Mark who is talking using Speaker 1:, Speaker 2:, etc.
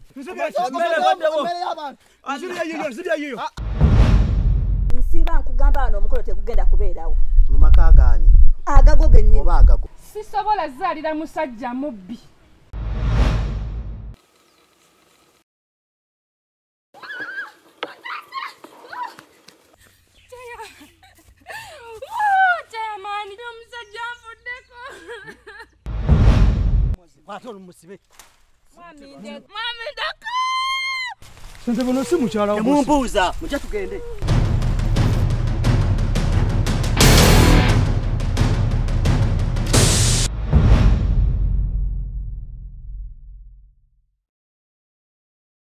Speaker 1: Nsiba nkugamba wano omukolo tegugenda kubeerawo.
Speaker 2: Mu maka gaani?
Speaker 1: Agago gennyini.
Speaker 2: Oba agago.
Speaker 3: Sisobola zaalira musajja mubbi.
Speaker 2: Kwatolo musibe.
Speaker 3: Mami ndaka.
Speaker 4: Sente bono si mukyala wo.
Speaker 2: Mumbuuza, mujja tugende.